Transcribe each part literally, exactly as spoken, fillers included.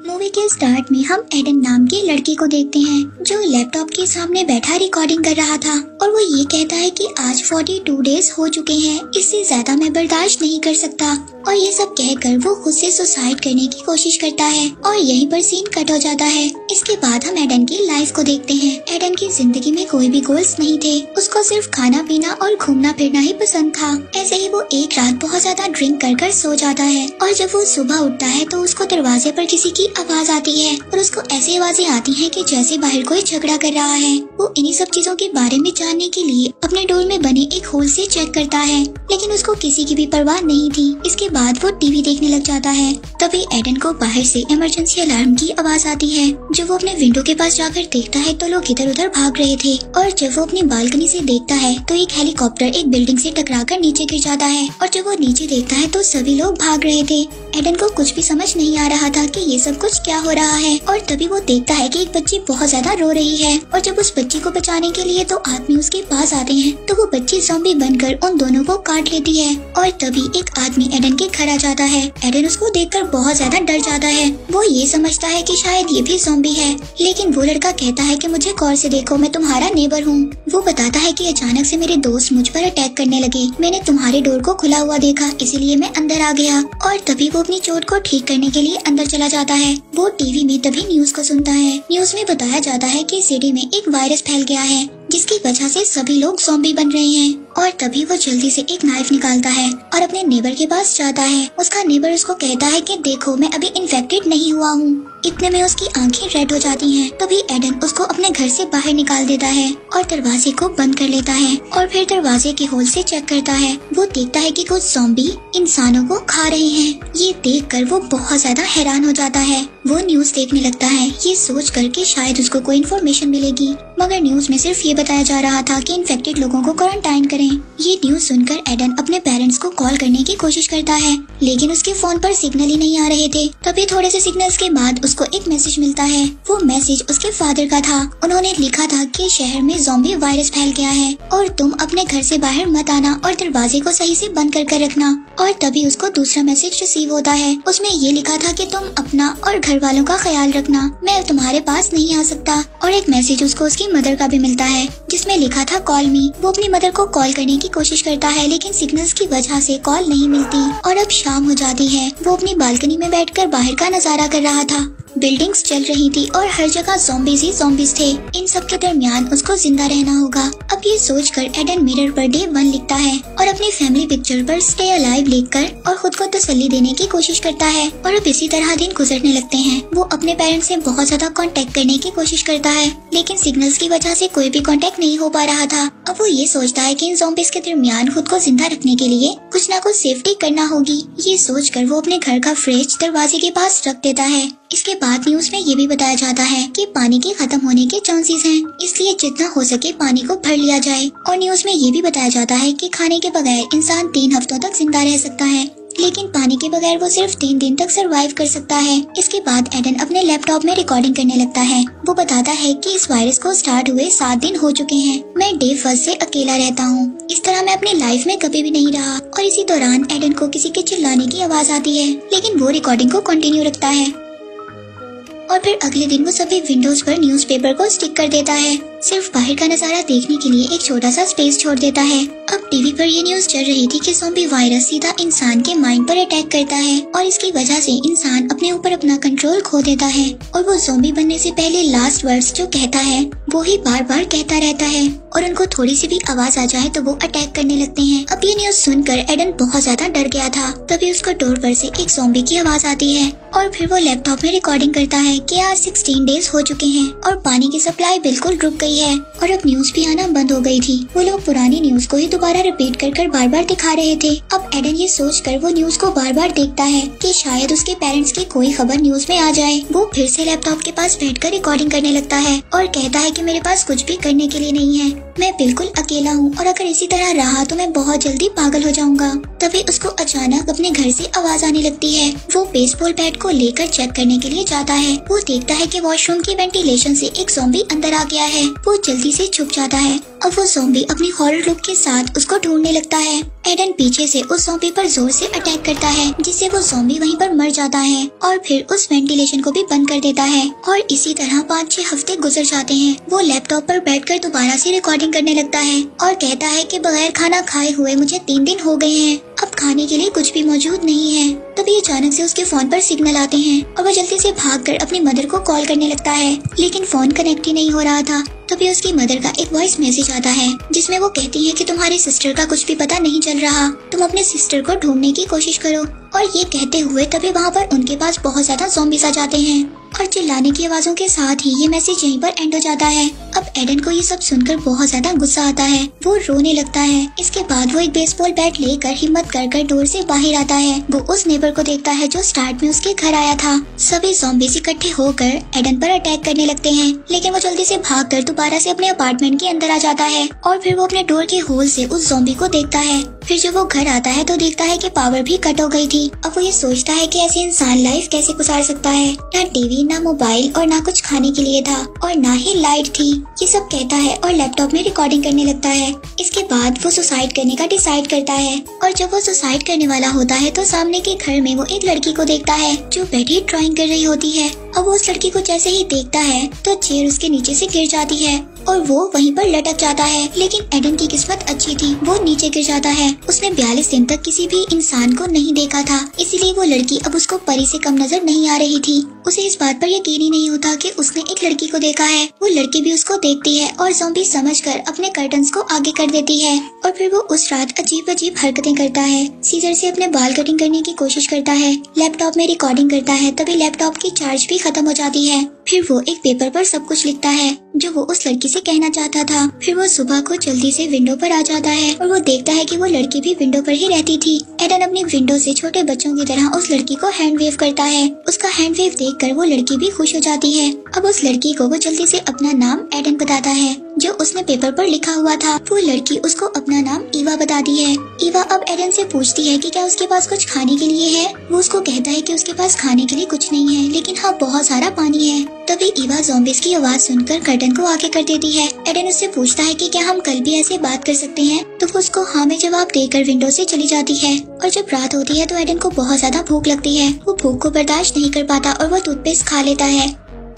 Movie के start में हम एडन नाम के लड़के को देखते हैं जो लैपटॉप के सामने बैठा रिकॉर्डिंग कर रहा था और वो ये कहता है कि आज बयालीस डेज हो चुके हैं, इससे ज्यादा मैं बर्दाश्त नहीं कर सकता। और ये सब कहकर वो खुद से सुसाइड करने की कोशिश करता है और यहीं पर सीन कट हो जाता है। इसके बाद हम एडन की लाइफ को देखते हैं। एडन की जिंदगी में कोई भी गोल्स नहीं थे, उसको सिर्फ खाना पीना और घूमना फिरना ही पसंद था। ऐसे ही वो एक रात बहुत ज्यादा ड्रिंक कर कर सो जाता है और जब वो सुबह उठता है तो उसको दरवाजे पर किसी की आवाज आती है और उसको ऐसी आवाजें आती हैं कि जैसे बाहर कोई झगड़ा कर रहा है। वो इन्हीं सब चीजों के बारे में जानने के लिए अपने डोर में बने एक होल से चेक करता है, लेकिन उसको किसी की भी परवाह नहीं थी। इसके बाद वो टीवी देखने लग जाता है। तभी एडन को बाहर से इमरजेंसी अलार्म की आवाज आती है। जब वो अपने विंडो के पास जाकर देखता है तो लोग इधर उधर भाग रहे थे और जब वो अपनी बालकनी से देखता है तो एक हेलीकॉप्टर एक बिल्डिंग से टकराकर नीचे गिर जाता है और जब वो नीचे देखता है तो सभी लोग भाग रहे थे। एडन को कुछ भी समझ नहीं आ रहा था कि ये सब कुछ क्या हो रहा है और तभी वो देखता है कि एक बच्ची बहुत ज्यादा रो रही है और जब उस बच्ची को बचाने के लिए दो आदमी उसके पास आते हैं तो वो बच्ची ज़ॉम्बी बनकर उन दोनों को काट लेती है और तभी एक आदमी एडन के घर आ जाता है। एडन उसको देखकर बहुत ज्यादा डर जाता है। वो ये समझता है कि शायद ये भी ज़ॉम्बी है, लेकिन वो लड़का कहता है कि मुझे गौर से देखो, मैं तुम्हारा नेबर हूँ। वो बताता है कि अचानक से मेरे दोस्त मुझ पर अटैक करने लगे, मैंने तुम्हारे डोर को खुला हुआ देखा इसीलिए मैं अंदर आ गया और तभी वो अपनी चोट को ठीक करने के लिए अंदर चला जाता है। वो टीवी में तभी न्यूज को सुनता है। न्यूज में बताया जाता है कि सिटी में एक वायरस फैल गया है जिसकी वजह से सभी लोग ज़ॉम्बी बन रहे हैं और तभी वो जल्दी से एक नाइफ निकालता है और अपने नेबर के पास जाता है। उसका नेबर उसको कहता है कि देखो मैं अभी इन्फेक्टेड नहीं हुआ हूँ। इतने में उसकी आंखें रेड हो जाती हैं। तभी एडन उसको अपने घर से बाहर निकाल देता है और दरवाजे को बंद कर लेता है और फिर दरवाजे के होल से चेक करता है। वो देखता है कि कुछ ज़ॉम्बी इंसानों को खा रहे हैं। ये देखकर वो बहुत ज्यादा हैरान हो जाता है। वो न्यूज देखने लगता है ये सोच कर कि शायद उसको कोई इन्फॉर्मेशन मिलेगी, मगर न्यूज में सिर्फ ये बताया जा रहा था कि इन्फेक्टेड लोगों को क्वारंटाइन करें। ये न्यूज सुनकर एडन अपने पेरेंट्स को कॉल करने की कोशिश करता है, लेकिन उसके फोन पर सिग्नल ही नहीं आ रहे थे। तभी थोड़े से सिग्नल्स के बाद उसको एक मैसेज मिलता है। वो मैसेज उसके फादर का था। उन्होंने लिखा था कि शहर में ज़ॉम्बी वायरस फैल गया है और तुम अपने घर से बाहर मत आना और दरवाजे को सही से बंद कर कर रखना। और तभी उसको दूसरा मैसेज रिसीव होता है। उसमें ये लिखा था कि तुम अपना और घर वालों का ख्याल रखना, मैं तुम्हारे पास नहीं आ सकता। और एक मैसेज उसको उसकी मदर का भी मिलता है जिसमें लिखा था कॉल मी। वो अपनी मदर को कॉल करने की कोशिश करता है लेकिन सिग्नल्स की वजह से कॉल नहीं मिलती और अब शाम हो जाती है। वो अपनी बालकनी में बैठकर बाहर का नजारा कर रहा था। बिल्डिंग्स चल रही थी और हर जगह ज़ॉम्बीज़ ही ज़ॉम्बीज़ थे। इन सब के दरमियान उसको जिंदा रहना होगा। अब ये सोचकर एडन मिरर पर डे वन लिखता है और अपनी फैमिली पिक्चर पर स्टे अलाइव लिखकर और खुद को तसल्ली देने की कोशिश करता है। और अब इसी तरह दिन गुजरने लगते हैं। वो अपने पेरेंट्स से बहुत ज्यादा कांटेक्ट करने की कोशिश करता है लेकिन सिग्नल्स की वजह से कोई भी कांटेक्ट नहीं हो पा रहा था। अब वो ये सोचता है कि इन ज़ॉम्बीज़ के दरमियान खुद को जिंदा रखने के लिए कुछ न कुछ सेफ्टी करना होगी। ये सोचकर वो अपने घर का फ्रिज दरवाजे के पास रख देता है। इसके बाद न्यूज में ये भी बताया जाता है कि पानी के खत्म होने के चांसेस हैं, इसलिए जितना हो सके पानी को भर लिया जाए। और न्यूज में ये भी बताया जाता है कि खाने के बगैर इंसान तीन हफ्तों तक जिंदा रह सकता है, लेकिन पानी के बगैर वो सिर्फ तीन दिन तक सरवाइव कर सकता है। इसके बाद एडन अपने लैपटॉप में रिकॉर्डिंग करने लगता है। वो बताता है कि इस वायरस को स्टार्ट हुए सात दिन हो चुके हैं। मैं डे फर्स्ट से अकेला रहता हूँ। इस तरह मैं अपनी लाइफ में कभी भी नहीं रहा। और इसी दौरान एडन को किसी के चिल्लाने की आवाज आती है, लेकिन वो रिकॉर्डिंग को कंटिन्यू रखता है। और फिर अगले दिन वो सभी विंडोज पर न्यूज़पेपर को स्टिक कर देता है, सिर्फ बाहर का नजारा देखने के लिए एक छोटा सा स्पेस छोड़ देता है। अब टीवी पर ये न्यूज चल रही थी कि ज़ॉम्बी वायरस सीधा इंसान के माइंड पर अटैक करता है और इसकी वजह से इंसान अपने ऊपर अपना कंट्रोल खो देता है और वो ज़ॉम्बी बनने से पहले लास्ट वर्ड्स जो कहता है वो ही बार बार कहता रहता है और उनको थोड़ी सी भी आवाज आ जाए तो वो अटैक करने लगते हैं। अब ये न्यूज सुनकर एडन बहुत ज्यादा डर गया था। तभी उसको डोर पर से एक ज़ॉम्बी की आवाज आती है और फिर वो लैपटॉप में रिकॉर्डिंग करता है कि आज सोलह डेज हो चुके हैं और पानी की सप्लाई बिल्कुल रुक गई है और अब न्यूज भी आना बंद हो गई थी। वो लोग पुरानी न्यूज को ही दोबारा रिपीट कर कर बार बार दिखा रहे थे। अब एडन ये सोचकर वो न्यूज को बार बार देखता है कि शायद उसके पेरेंट्स की कोई खबर न्यूज में आ जाए। वो फिर से लैपटॉप के पास बैठकर रिकॉर्डिंग करने लगता है और कहता है कि मेरे पास कुछ भी करने के लिए नहीं है, मैं बिल्कुल अकेला हूँ और अगर इसी तरह रहा तो मैं बहुत जल्दी पागल हो जाऊंगा। तभी उसको अचानक अपने घर से आवाज आने लगती है। वो बेसबॉल बैट को लेकर चेक करने के लिए जाता है। वो देखता है कि वॉशरूम की वेंटिलेशन से एक ज़ॉम्बी अंदर आ गया है वो जल्दी से छुप जाता है। अब वो ज़ॉम्बी अपनी हॉरर लुक के साथ उसको ढूंढने लगता है। एडन पीछे से उस ज़ॉम्बी पर जोर से अटैक करता है, जिससे वो ज़ॉम्बी वहीं पर मर जाता है और फिर उस वेंटिलेशन को भी बंद कर देता है। और इसी तरह पाँच छह हफ्ते गुजर जाते हैं। वो लैपटॉप पर बैठकर दोबारा से रिकॉर्डिंग करने लगता है और कहता है कि बगैर खाना खाए हुए मुझे तीन दिन हो गए हैं, अब खाने के लिए कुछ भी मौजूद नहीं है। तभी अचानक से उसके फोन पर सिग्नल आते हैं और वो जल्दी से भागकर अपनी मदर को कॉल करने लगता है, लेकिन फोन कनेक्ट ही नहीं हो रहा था। तभी उसकी मदर का एक वॉइस मैसेज आता है, जिसमें वो कहती है कि तुम्हारी सिस्टर का कुछ भी पता नहीं चल रहा, तुम अपने सिस्टर को ढूंढने की कोशिश करो। और ये कहते हुए तभी वहाँ पर उनके पास बहुत ज्यादा ज़ॉम्बीज़ आ जाते हैं और चिल्लाने की आवाजों के साथ ही ये मैसेज यहीं पर एंड हो जाता है। अब एडन को ये सब सुनकर बहुत ज्यादा गुस्सा आता है, वो रोने लगता है। इसके बाद वो एक बेसबॉल बैट लेकर हिम्मत कर कर डोर से बाहर आता है। वो उस नेबर को देखता है जो स्टार्ट में उसके घर आया था। सभी ज़ॉम्बीज़ इकट्ठे होकर एडन पर अटैक करने लगते हैं, लेकिन वो जल्दी से भागकर दोबारा से अपने अपार्टमेंट के अंदर आ जाता है और फिर वो अपने डोर के होल से उस ज़ॉम्बी को देखता है। फिर जब वो घर आता है तो देखता है कि पावर भी कट हो गई थी। अब वो ये सोचता है कि ऐसे इंसान लाइफ कैसे गुजार सकता है। ना टीवी, ना मोबाइल और ना कुछ खाने के लिए था और ना ही लाइट थी। ये सब कहता है और लैपटॉप में रिकॉर्डिंग करने लगता है। इसके बाद वो सुसाइड करने का डिसाइड करता है और जब वो सुसाइड करने वाला होता है तो सामने के घर में वो एक लड़की को देखता है जो बैठी ड्राइंग कर रही होती है। अब वो उस लड़की को जैसे ही देखता है तो चेयर उसके नीचे से गिर जाती है और वो वहीं पर लटक जाता है। लेकिन एडन की किस्मत अच्छी थी, वो नीचे गिर जाता है। उसने बयालीस दिन तक किसी भी इंसान को नहीं देखा था, इसीलिए वो लड़की अब उसको परी से कम नजर नहीं आ रही थी। उसे इस बात पर यकीन ही नहीं होता कि उसने एक लड़की को देखा है। वो लड़की भी उसको देखती है और ज़ॉम्बी समझकर अपने कर्टन्स को आगे कर देती है और फिर वो उस रात अजीब अजीब हरकतें करता है। सीजर से अपने बाल कटिंग करने की कोशिश करता है, लैपटॉप में रिकॉर्डिंग करता है। तभी लैपटॉप की चार्ज भी खत्म हो जाती है। फिर वो एक पेपर पर सब कुछ लिखता है जो वो उस लड़की से कहना चाहता था। फिर वो सुबह को जल्दी से विंडो पर आ जाता है और वो देखता है कि वो लड़की भी विंडो पर ही रहती थी। एडन अपनी विंडो से छोटे बच्चों की तरह उस लड़की को हैंड वेव करता है। उसका हैंड वेव देखकर वो लड़की भी खुश हो जाती है। अब उस लड़की को वो जल्दी से अपना नाम एडन बताता है जो उसने पेपर पर लिखा हुआ था। वो लड़की उसको अपना नाम ईवा बताती है। ईवा अब एडन से पूछती है कि क्या उसके पास कुछ खाने के लिए है। वो उसको कहता है कि उसके पास खाने के लिए कुछ नहीं है, लेकिन हाँ बहुत सारा पानी है। तभी ईवा ज़ॉम्बीज़ की आवाज सुनकर कर्टन को आगे कर देती है। एडन उससे पूछता है कि क्या हम कल भी ऐसे बात कर सकते हैं, तो वो उसको हाँ में जवाब देकर विंडो से चली जाती है। और जब रात होती है तो एडन को बहुत ज्यादा भूख लगती है। वो भूख को बर्दाश्त नहीं कर पाता और वो टूथपेस्ट खा लेता है।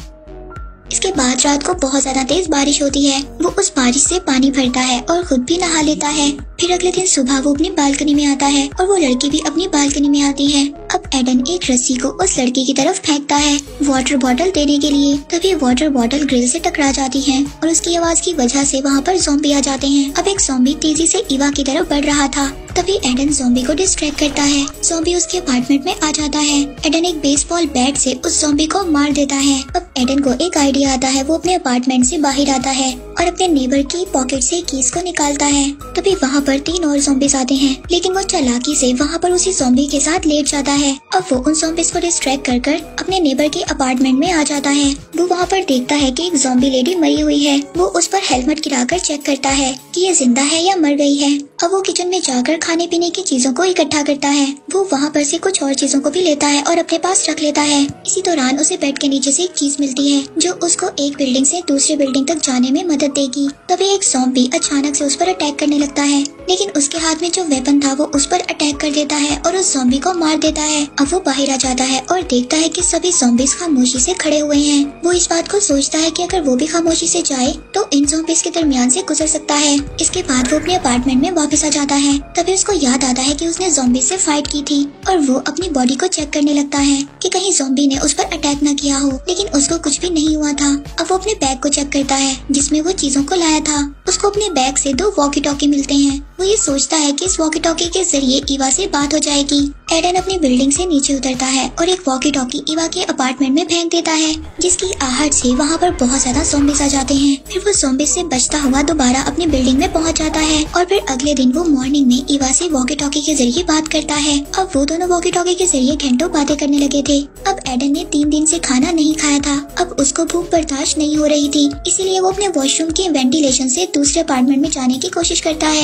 इसके बाद रात को बहुत ज्यादा तेज बारिश होती है। वो उस बारिश से पानी भरता है और खुद भी नहा लेता है। फिर अगले दिन सुबह वो अपनी बालकनी में आता है और वो लड़की भी अपनी बालकनी में आती है। अब एडन एक रस्सी को उस लड़की की तरफ फेंकता है वाटर बॉटल देने के लिए। तभी वाटर बॉटल ग्रिल से टकरा जाती है और उसकी आवाज की वजह से वहाँ पर ज़ॉम्बी आ जाते हैं। अब एक ज़ॉम्बी तेजी से ईवा की तरफ बढ़ रहा था। तभी एडन ज़ॉम्बी को डिस्ट्रैक्ट करता है। ज़ॉम्बी उसके अपार्टमेंट में आ जाता है। एडन एक बेसबॉल बैट से उस ज़ॉम्बी को मार देता है। अब एडन को एक आइडिया आता है। वो अपने अपार्टमेंट से बाहर आता है और अपने नेबर की पॉकेट से कीज को निकालता है। तभी वहाँ पर तीन और ज़ॉम्बीज़ आते हैं, लेकिन वो चालाकी से वहाँ पर उसी ज़ॉम्बी के साथ लेट जाता है। अब वो उन ज़ॉम्बीज़ को डिस्ट्रैक्ट कर कर अपने नेबर के अपार्टमेंट में आ जाता है। वो वहाँ पर देखता है कि एक ज़ॉम्बी लेडी मरी हुई है। वो उस पर हेलमेट गिराकर चेक करता है कि ये जिंदा है या मर गई है। अब वो किचन में जाकर खाने पीने की चीजों को इकट्ठा करता है। वो वहाँ पर से कुछ और चीजों को भी लेता है और अपने पास रख लेता है। इसी दौरान उसे बेड के नीचे से एक चीज मिलती है जो उसको एक बिल्डिंग से दूसरी बिल्डिंग तक जाने में मदद देगी। तभी एक ज़ॉम्बी अचानक से उस पर अटैक करने लगता है, लेकिन उसके हाथ में जो वेपन था वो उस पर अटैक कर देता है और उस ज़ॉम्बी को मार देता है। अब वो बाहर आ जाता है और देखता है कि सभी ज़ॉम्बीज़ खामोशी से खड़े हुए हैं। वो इस बात को सोचता है कि अगर वो भी खामोशी से जाए तो इन ज़ॉम्बीज़ के दरमियान से गुजर सकता है। इसके बाद वो अपने अपार्टमेंट में वापस आ जाता है। तभी उसको याद आता है कि उसने ज़ॉम्बी से फाइट की थी और वो अपनी बॉडी को चेक करने लगता है कि कहीं ज़ॉम्बी ने उस पर अटैक न किया हो, लेकिन उसको कुछ भी नहीं हुआ था। अब वो अपने बैग को चेक करता है जिसमें वो चीजों को लाया था। उसको अपने बैग से दो वॉकी टॉकी मिलते हैं। वो ये सोचता है कि इस वॉकी टॉकी के जरिए ईवा से बात हो जाएगी। एडन अपनी बिल्डिंग से नीचे उतरता है और एक वॉकी टॉकी ईवा के अपार्टमेंट में फेंक देता है, जिसकी आहट से वहाँ पर बहुत ज्यादा ज़ॉम्बीज़ आ जाते हैं। फिर वो ज़ॉम्बीज़ से बचता हुआ दोबारा अपनी बिल्डिंग में पहुँच जाता है और फिर अगले दिन वो मॉर्निंग में ईवा से वॉकी टॉकी के जरिए बात करता है। अब वो दोनों वॉकी टॉकी के जरिए घंटों बातें करने लगे थे। अब एडन ने तीन दिन से खाना नहीं खाया था। अब उसको भूख बर्दाश्त नहीं हो रही थी, इसीलिए वो अपने वॉशरूम के वेंटिलेशन से दूसरे अपार्टमेंट में जाने की कोशिश करता है। वहीं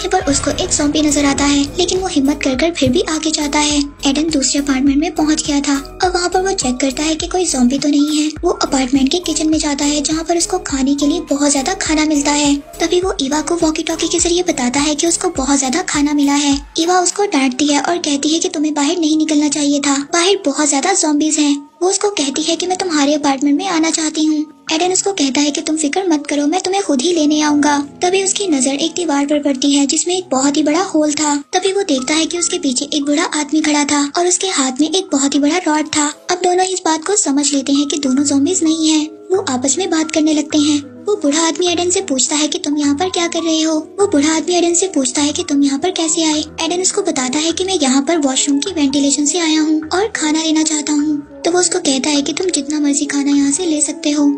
वहीं पर उसको एक ज़ॉम्बी नजर आता है, लेकिन वो हिम्मत कर कर फिर भी आगे जाता है। एडन दूसरे अपार्टमेंट में पहुंच गया था और वहाँ पर वो चेक करता है कि कोई ज़ॉम्बी तो नहीं है। वो अपार्टमेंट के किचन में जाता है जहाँ पर उसको खाने के लिए बहुत ज्यादा खाना मिलता है। तभी वो ईवा को वॉकी टॉकी के जरिए बताता है कि उसको बहुत ज्यादा खाना मिला है। ईवा उसको डांटती है और कहती है कि तुम्हें बाहर नहीं निकलना चाहिए था, बाहर बहुत ज्यादा ज़ॉम्बीज हैं। वो उसको कहती है कि मैं तुम्हारे अपार्टमेंट में आना चाहती हूँ। एडन उसको कहता है कि तुम फिक्र मत करो, मैं तुम्हें खुद ही लेने आऊंगा। तभी उसकी नजर एक दीवार पर पड़ती है जिसमें एक बहुत ही बड़ा होल था। तभी वो देखता है कि उसके पीछे एक बूढ़ा आदमी खड़ा था और उसके हाथ में एक बहुत ही बड़ा रॉड था। अब दोनों इस बात को समझ लेते हैं कि दोनों ज़ॉम्बीज नहीं हैं। वो आपस में बात करने लगते हैं। वो बूढ़ा आदमी एडन से पूछता है कि तुम यहाँ पर क्या कर रहे हो। वो बूढ़ा आदमी एडन से पूछता है कि तुम यहाँ पर कैसे आए। एडन उसको बताता है कि मैं यहाँ पर वॉशरूम की वेंटिलेशन से आया हूँ और खाना लेना चाहता हूँ। तो वो उसको कहता है कि तुम जितना मर्जी खाना यहाँ से ले सकते हो।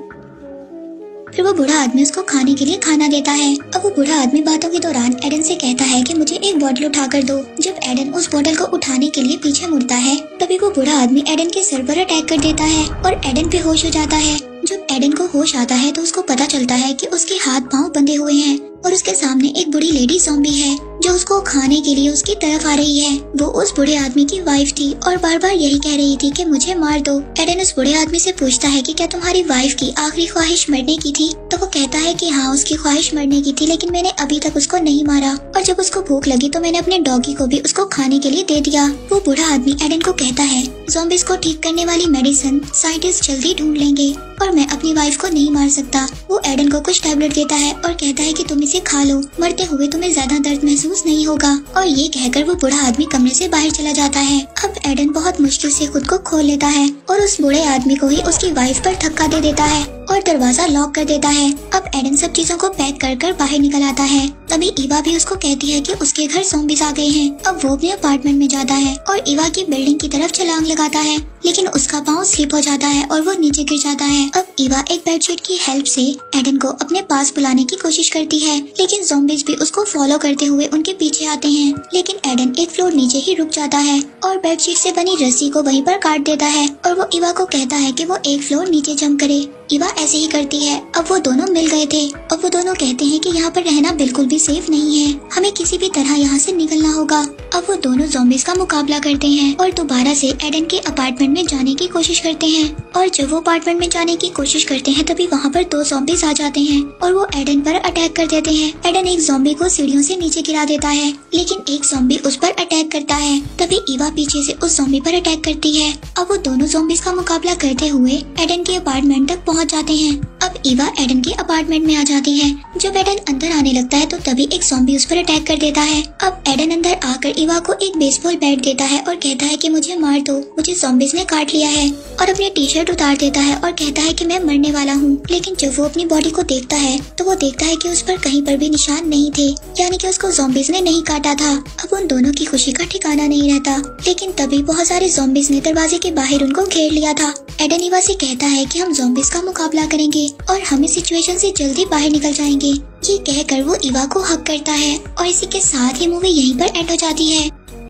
फिर वो बूढ़ा आदमी उसको खाने के लिए खाना देता है। अब वो बूढ़ा आदमी बातों के दौरान एडन से कहता है कि मुझे एक बोतल उठा कर दो। जब एडन उस बोतल को उठाने के लिए पीछे मुड़ता है, तभी वो बूढ़ा आदमी एडन के सर पर अटैक कर देता है और एडन बेहोश हो जाता है। जब एडन को होश आता है तो उसको पता चलता है कि उसके हाथ पांव बंधे हुए हैं और उसके सामने एक बूढ़ी लेडी ज़ॉम्बी है जो उसको खाने के लिए उसकी तरफ आ रही है। वो उस बूढ़े आदमी की वाइफ थी और बार बार यही कह रही थी कि मुझे मार दो। एडन उस बूढ़े आदमी से पूछता है कि क्या तुम्हारी वाइफ की आखिरी ख्वाहिश मरने की थी। तो वो कहता है कि हाँ, उसकी ख्वाहिश मरने की थी, लेकिन मैंने अभी तक उसको नहीं मारा और जब उसको भूख लगी तो मैंने अपने डॉगी को भी उसको खाने के लिए दे दिया। वो बूढ़ा आदमी एडन को कहता है ज़ॉम्बीज को ठीक करने वाली मेडिसिन साइंटिस्ट जल्दी ढूंढ लेंगे और मैं अपनी वाइफ को नहीं मार सकता। वो एडन को कुछ टैबलेट देता है और कहता है कि तुम इसे खा लो, मरते हुए तुम्हें ज्यादा दर्द महसूस नहीं होगा। और ये कहकर वो बूढ़ा आदमी कमरे से बाहर चला जाता है। अब एडन बहुत मुश्किल से खुद को खोल लेता है और उस बूढ़े आदमी को ही उसकी वाइफ पर धक्का दे देता है और दरवाजा लॉक कर देता है। अब एडन सब चीजों को पैक कर कर बाहर निकल आता है। तभी ईवा भी उसको कहती है कि उसके घर ज़ॉम्बीज आ गए हैं। अब वो अपने अपार्टमेंट में जाता है और ईवा की बिल्डिंग की तरफ छलांग लगाता है, लेकिन उसका पाँव स्लिप हो जाता है और वो नीचे गिर जाता है। अब ईवा एक बेडशीट की हेल्प से एडन को अपने पास बुलाने की कोशिश करती है, लेकिन ज़ॉम्बीज भी उसको फॉलो करते हुए उनके पीछे आते हैं। लेकिन एडन एक फ्लोर नीचे ही रुक जाता है और बेडशीट से बनी रस्सी को वहीं पर काट देता है और वो ईवा को कहता है कि वो एक फ्लोर नीचे जंप करे। ईवा ऐसे ही करती है। अब वो दोनों मिल गए थे। अब वो दोनों कहते हैं कि यहाँ पर रहना बिल्कुल भी सेफ नहीं है, हमें किसी भी तरह यहाँ से निकलना होगा। अब वो दोनों ज़ॉम्बीज का मुकाबला करते हैं और दोबारा से एडन के अपार्टमेंट में जाने की कोशिश करते हैं। और जब वो अपार्टमेंट में जाने की कोशिश करते हैं तभी वहाँ पर दो ज़ॉम्बीज आ जाते हैं और वो एडन पर अटैक कर देते हैं। एडन एक ज़ॉम्बी को सीढ़ियों से नीचे गिरा देता है, लेकिन एक ज़ॉम्बी उस पर अटैक करता है। तभी ईवा पीछे से उस ज़ॉम्बी पर अटैक करती है। अब वो दोनों ज़ॉम्बीज का मुकाबला करते हुए एडन के अपार्टमेंट तक पहुँच जाते हैं। अब ईवा एडन के अपार्टमेंट में आ जाती है। जब एडन अंदर आने लगता है तो तभी एक ज़ॉम्बी उस पर अटैक कर देता है। अब एडन अंदर आकर ईवा को एक बेसबॉल बैट देता है और कहता है कि मुझे मार दो, मुझे ज़ॉम्बीज ने काट लिया है, और अपनी टी शर्ट उतार देता है और कहता है कि मैं मरने वाला हूँ। लेकिन जब वो अपनी बॉडी को देखता है तो वो देखता है कि उस पर कहीं पर भी निशान नहीं थे, यानी कि उसको ज़ॉम्बीज ने नहीं काटा था। अब उन दोनों की खुशी का ठिकाना नहीं रहता। लेकिन तभी बहुत सारे ज़ॉम्बीज ने दरवाजे के बाहर उनको घेर लिया था। एडन ईवा से कहता है कि हम ज़ॉम्बीज का मुकाबला करेंगे और हम इस सिचुएशन से जल्दी बाहर निकल जाएंगे। ये कहकर वो ईवा को हक करता है और इसी के साथ ही मूवी यहीं पर एंड हो जाती है।